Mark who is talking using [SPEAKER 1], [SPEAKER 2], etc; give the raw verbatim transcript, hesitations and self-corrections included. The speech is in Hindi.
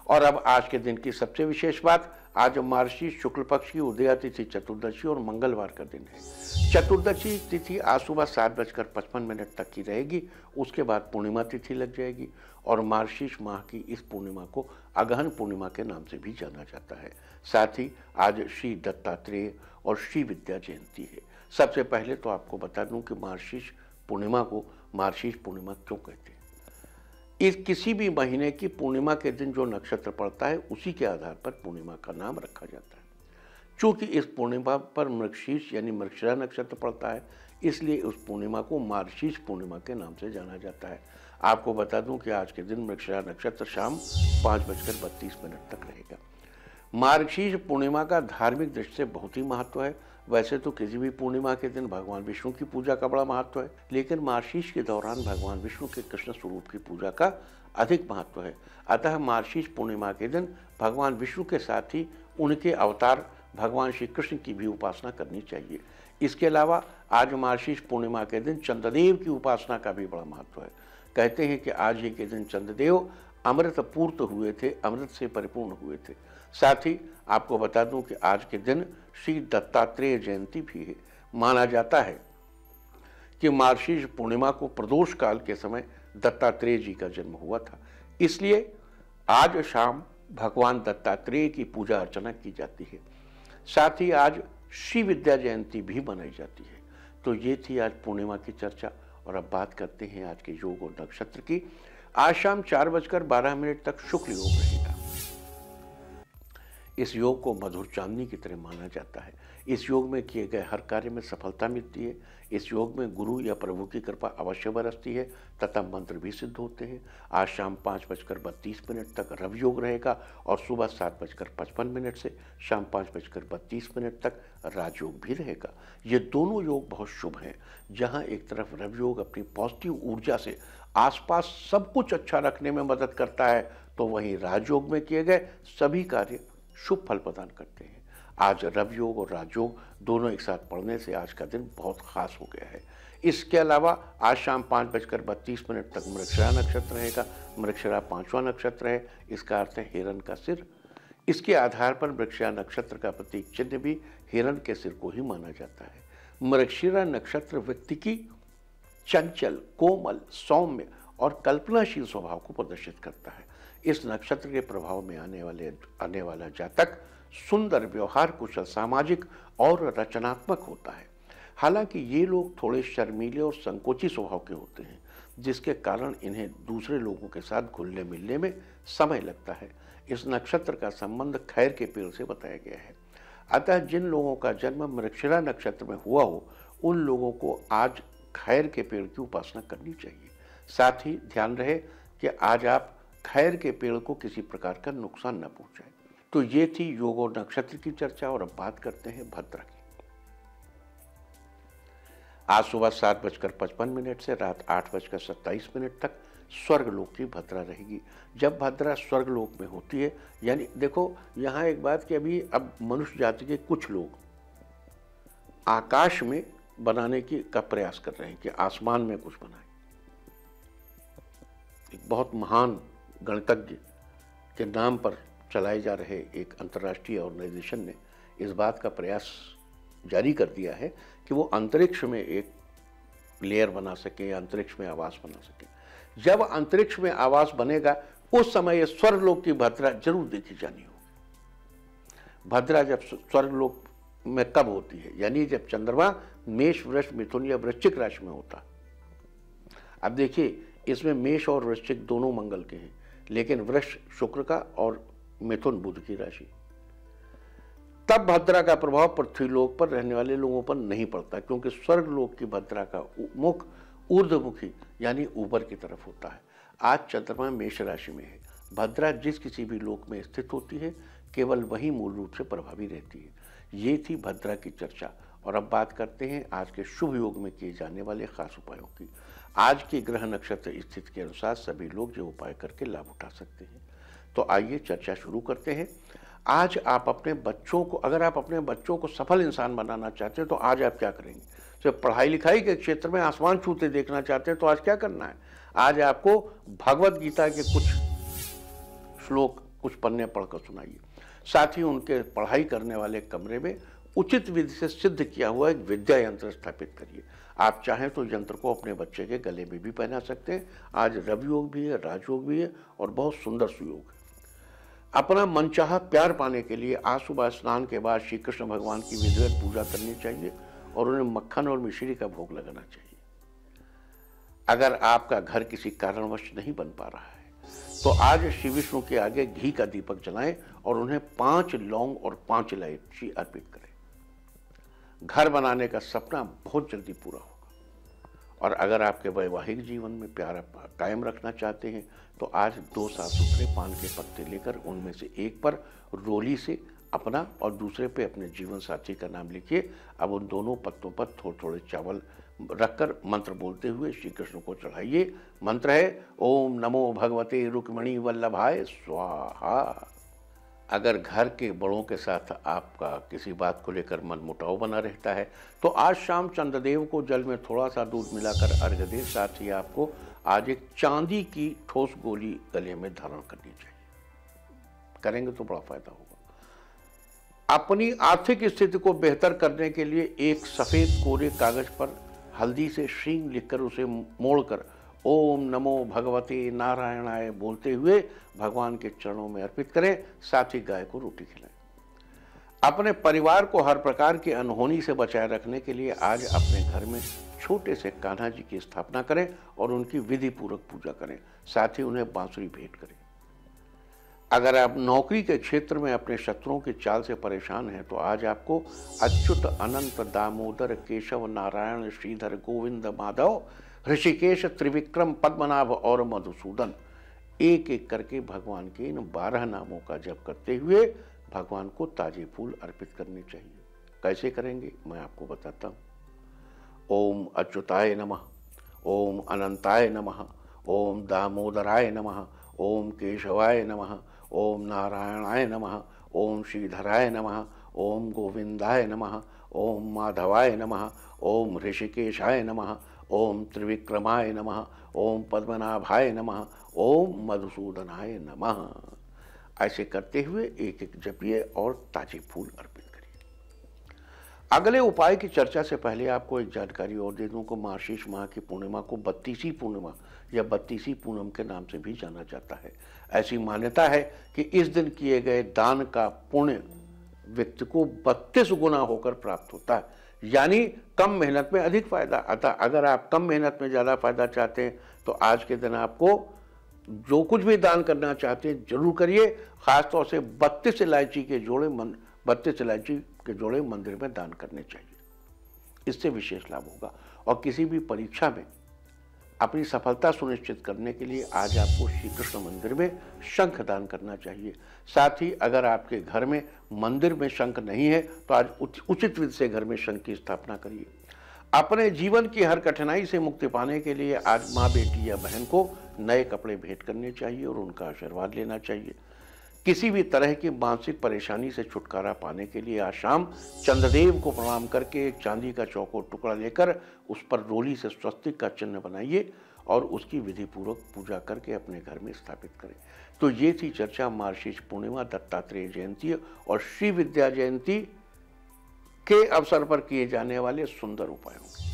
[SPEAKER 1] और अब आज के दिन की सबसे विशेष बात, आज मार्गशीर्ष शुक्ल पक्ष की उदया तिथि चतुर्दशी और मंगलवार का दिन है। चतुर्दशी तिथि आज सुबह सात बजकर पचपन मिनट तक की रहेगी, उसके बाद पूर्णिमा तिथि लग जाएगी और मार्गशीर्ष माह की इस पूर्णिमा को अगहन पूर्णिमा के नाम से भी जाना जाता है। साथ ही आज श्री दत्तात्रेय और श्री विद्या जयंती है। सबसे पहले तो आपको बता दूं कि मार्गशीर्ष पूर्णिमा को मार्गशीर्ष पूर्णिमा क्यों कहते हैं। इस किसी भी महीने की पूर्णिमा के दिन जो नक्षत्र पड़ता है उसी के आधार पर पूर्णिमा का नाम रखा जाता है। चूंकि इस पूर्णिमा पर मृगशीर्ष यानी मृगशिरा नक्षत्र पड़ता है, इसलिए उस पूर्णिमा को मार्गशीर्ष पूर्णिमा के नाम से जाना जाता है। आपको बता दूं कि आज के दिन मृगशिरा नक्षत्र शाम पाँच बजकर बत्तीस मिनट तक रहेगा। मार्गशीर्ष पूर्णिमा का धार्मिक दृष्टि से बहुत ही महत्व है। वैसे तो किसी भी पूर्णिमा के दिन भगवान विष्णु की पूजा का बड़ा महत्व है, लेकिन मार्गशीर्ष के दौरान भगवान विष्णु के कृष्ण स्वरूप की पूजा का अधिक महत्व है। अतः मार्गशीर्ष पूर्णिमा के दिन भगवान विष्णु के साथ ही उनके अवतार भगवान श्री कृष्ण की भी उपासना करनी चाहिए। इसके अलावा आज मार्गशीर्ष पूर्णिमा के दिन चंद्रदेव की उपासना का भी बड़ा महत्व है। कहते हैं कि आज ही के दिन चंद्रदेव अमृत पूर्त हुए थे, अमृत से परिपूर्ण हुए थे। साथ ही आपको बता दूं कि आज के दिन श्री दत्तात्रेय जयंती भी है। माना जाता है कि मार्गशीर्ष पूर्णिमा को प्रदोष काल के समय दत्तात्रेय जी का जन्म हुआ था, इसलिए आज शाम भगवान दत्तात्रेय की पूजा अर्चना की जाती है। साथ ही आज श्री विद्या जयंती भी मनाई जाती है। तो ये थी आज पूर्णिमा की चर्चा और अब बात करते हैं आज के योग और नक्षत्र की। आज शाम चार बजकर बारह मिनट तक शुक्ल योग रहेगा। इस योग को मधुर चांदनी की तरह माना जाता है। इस योग में किए गए हर कार्य में सफलता मिलती है। इस योग में गुरु या प्रभु की कृपा अवश्य बरसती है तथा मंत्र भी सिद्ध होते हैं। आज शाम पाँच बजकर बत्तीस मिनट तक रव योग रहेगा और सुबह सात बजकर पचपन मिनट से शाम पाँच बजकर बत्तीस मिनट तक राजयोग भी रहेगा। ये दोनों योग बहुत शुभ हैं। जहाँ एक तरफ रव योग अपनी पॉजिटिव ऊर्जा से आसपास सब कुछ अच्छा रखने में मदद करता है, तो वहीं राजयोग में किए गए सभी कार्य शुभ फल प्रदान करते हैं। आज रव योग और राजयोग दोनों एक साथ पढ़ने से आज का दिन बहुत खास हो गया है। इसके अलावा आज शाम पाँच बजकर बत्तीस मिनट तक मृगशिरा नक्षत्र रहेगा। मृगशिरा पांचवा नक्षत्र है, इसका अर्थ है हिरण का सिर। इसके आधार पर मृगशिरा नक्षत्र का प्रतीक चिन्ह भी हिरण के सिर को ही माना जाता है। मृगशिरा नक्षत्र व्यक्ति की चंचल, कोमल, सौम्य और कल्पनाशील स्वभाव को प्रदर्शित करता है। इस नक्षत्र के प्रभाव में आने वाले आने वाला जातक सुंदर, व्यवहार कुशल, सामाजिक और रचनात्मक होता है। हालांकि ये लोग थोड़े शर्मीले और संकोची स्वभाव के होते हैं, जिसके कारण इन्हें दूसरे लोगों के साथ घुलने मिलने में समय लगता है। इस नक्षत्र का संबंध खैर के पेड़ से बताया गया है। अतः जिन लोगों का जन्म मृगशिरा नक्षत्र में हुआ हो, उन लोगों को आज खैर के पेड़ की उपासना करनी चाहिए। साथ ही ध्यान रहे कि आज आप खैर के पेड़ को किसी प्रकार का नुकसान न पहुंचाए। तो ये थी योग और नक्षत्र की चर्चा और अब बात करते हैं भद्रा की। आज सुबह सात बजकर पचपन मिनट से रात आठ बजकर सत्ताईस मिनट तक स्वर्गलोक की भद्रा रहेगी। जब भद्रा स्वर्गलोक में होती है, यानी देखो यहाँ एक बात कि अभी अब मनुष्य जाति के कुछ लोग आकाश में बनाने की का प्रयास कर रहे हैं कि आसमान में कुछ बनाए। एक बहुत महान गणितज्ञ के नाम पर चलाए जा रहे एक अंतर्राष्ट्रीय ऑर्गेनाइजेशन ने इस बात का प्रयास जारी कर दिया है कि वो अंतरिक्ष में एक लेयर बना सके, अंतरिक्ष में आवास बना सके। जब अंतरिक्ष में आवास बनेगा उस समय ये स्वर्गलोक की भद्रा जरूर देखी जानी होगी। भद्रा जब स्वर्गलोक में कब होती है, यानी जब चंद्रमा मेष, वृष, मिथुन या वृश्चिक राशि में होता। अब देखिए इसमें मेष और वृश्चिक दोनों मंगल के हैं, लेकिन वृष शुक्र का और मिथुन बुध की राशि। तब भद्रा का प्रभाव पृथ्वीलोक पर रहने वाले लोगों पर नहीं पड़ता, क्योंकि स्वर्गलोक की भद्रा का मुख ऊर्ध्वमुखी यानी ऊपर की तरफ होता है। आज चंद्रमा मेष राशि में है। भद्रा जिस किसी भी लोक में स्थित होती है, केवल वही मूल रूप से प्रभावी रहती है। ये थी भद्रा की चर्चा और अब बात करते हैं आज के शुभ योग में किए जाने वाले खास उपायों की। आज के ग्रह नक्षत्र स्थिति के अनुसार सभी लोग जो उपाय करके लाभ उठा सकते हैं। तो आइए चर्चा शुरू करते हैं। आज आप अपने बच्चों को, अगर आप अपने बच्चों को सफल इंसान बनाना चाहते हैं तो आज आप क्या करेंगे। तो पढ़ाई लिखाई के क्षेत्र में आसमान छूते देखना चाहते हैं तो आज क्या करना है। आज आपको भगवत गीता के कुछ श्लोक कुछ पन्ने पढ़कर सुनाइए। साथ ही उनके पढ़ाई करने वाले कमरे में उचित विधि से सिद्ध किया हुआ एक विद्या यंत्र स्थापित करिए। आप चाहें तो यंत्र को अपने बच्चे के गले में भी पहना सकते हैं। आज रवियोग भी है, राजयोग भी है और बहुत सुंदर सुयोग है। अपना मनचाहा प्यार पाने के लिए आज सुबह स्नान के बाद श्री कृष्ण भगवान की विधिवत पूजा करनी चाहिए और उन्हें मक्खन और मिश्री का भोग लगाना चाहिए। अगर आपका घर किसी कारणवश नहीं बन पा रहा है तो आज श्री विष्णु के आगे घी का दीपक जलाएं और उन्हें पांच लौंग और पांच इलायची अर्पित करें। घर बनाने का सपना बहुत जल्दी पूरा होगा। और अगर आपके वैवाहिक जीवन में प्यार कायम रखना चाहते हैं तो आज दो साफ सुथरे पान के पत्ते लेकर उनमें से एक पर रोली से अपना और दूसरे पे अपने जीवन साथी का नाम लिखिए। अब उन दोनों पत्तों पर थोड़े थोड़े चावल रखकर मंत्र बोलते हुए श्री कृष्ण को चढ़ाइए। मंत्र है ओम नमो भगवते रुक्मिणी वल्लभाय स्वाहा। अगर घर के बड़ों के साथ आपका किसी बात को लेकर मनमुटाव बना रहता है तो आज शाम चंद्रदेव को जल में थोड़ा सा दूध मिलाकर अर्घ्य दें। साथ ही आपको आज एक चांदी की ठोस गोली गले में धारण करनी चाहिए। करेंगे तो बड़ा फायदा होगा। अपनी आर्थिक स्थिति को बेहतर करने के लिए एक सफेद कोरे कागज पर हल्दी से श्रींग लिखकर उसे मोड़कर ओम नमो भगवते नारायणाय बोलते हुए भगवान के चरणों में अर्पित करें। साथ ही गाय को रोटी खिलाएं। अपने परिवार को हर प्रकार की अनहोनी से बचाए रखने के लिए आज अपने घर में छोटे से कान्हा जी की स्थापना करें और उनकी विधि पूर्वक पूजा करें। साथ ही उन्हें बांसुरी भेंट करें। अगर आप नौकरी के क्षेत्र में अपने शत्रुओं की चाल से परेशान हैं तो आज आपको अच्युत अनंत दामोदर केशव नारायण श्रीधर गोविंद माधव ऋषिकेश त्रिविक्रम पद्मनाभ और मधुसूदन एक एक करके भगवान के इन बारह नामों का जप करते हुए भगवान को ताजे फूल अर्पित करने चाहिए। कैसे करेंगे मैं आपको बताता हूँ। ओम अच्युताय नमः, ओम अनंताय नमः, ओम दामोदराय नमः, ओम केशवाय नमः, ओम नारायणाय नमः, ओम श्रीधराय नमः, ओम गोविंदाय नमः, ओम माधवाय नमः, ओम ऋषिकेशाय नमः, ओम त्रिविक्रमाय नमः, ओम पद्मनाभाय नमः, ओम मधुसूदनाय नमः। ऐसे करते हुए एक एक जपिए और ताजे फूल अर्पित करिए। अगले उपाय की चर्चा से पहले आपको एक जानकारी और दे दूं कि मार्गशीर्ष माह की पूर्णिमा को बत्तीसी पूर्णिमा या बत्तीसी पूनम के नाम से भी जाना जाता है। ऐसी मान्यता है कि इस दिन किए गए दान का पुण्य व्यक्ति को बत्तीस गुना होकर प्राप्त होता है, यानी कम मेहनत में अधिक फायदा। अतः अगर आप कम मेहनत में ज़्यादा फायदा चाहते हैं तो आज के दिन आपको जो कुछ भी दान करना चाहते हैं जरूर करिए। खासतौर से बत्तीस इलायची के जोड़े मन बत्तीस इलायची के जोड़े मंदिर में दान करने चाहिए। इससे विशेष लाभ होगा। और किसी भी परीक्षा में अपनी सफलता सुनिश्चित करने के लिए आज आपको श्री कृष्ण मंदिर में शंख दान करना चाहिए। साथ ही अगर आपके घर में मंदिर में शंख नहीं है तो आज उचित विधि से घर में शंख की स्थापना करिए। अपने जीवन की हर कठिनाई से मुक्ति पाने के लिए आज माँ, बेटी या बहन को नए कपड़े भेंट करने चाहिए और उनका आशीर्वाद लेना चाहिए। किसी भी तरह की मानसिक परेशानी से छुटकारा पाने के लिए आज शाम चंद्रदेव को प्रणाम करके एक चांदी का चौकोर टुकड़ा लेकर उस पर रोली से स्वस्तिक का चिन्ह बनाइए और उसकी विधि पूर्वक पूजा करके अपने घर में स्थापित करें। तो ये थी चर्चा मार्गशीर्ष पूर्णिमा, दत्तात्रेय जयंती और श्री विद्या जयंती के अवसर पर किए जाने वाले सुंदर उपायों की।